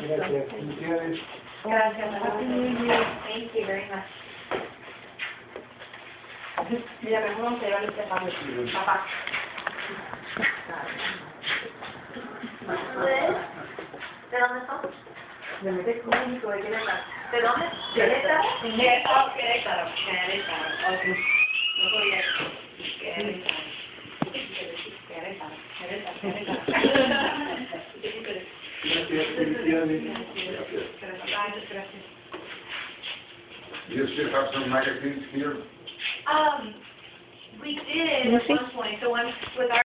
Gracias. Felicidades. Gracias. Thank you very much. Mira, mejor vamos a llevarle este pan. Papá. ¿De dónde son? De México, ¿de Querétaro? ¿De dónde? ¿Querétaro? Querétaro. Querétaro. Ok. No podía decir. Querétaro. Gracias. Felicidades. Gracias. You still have some magazines here? We did at one point, so with our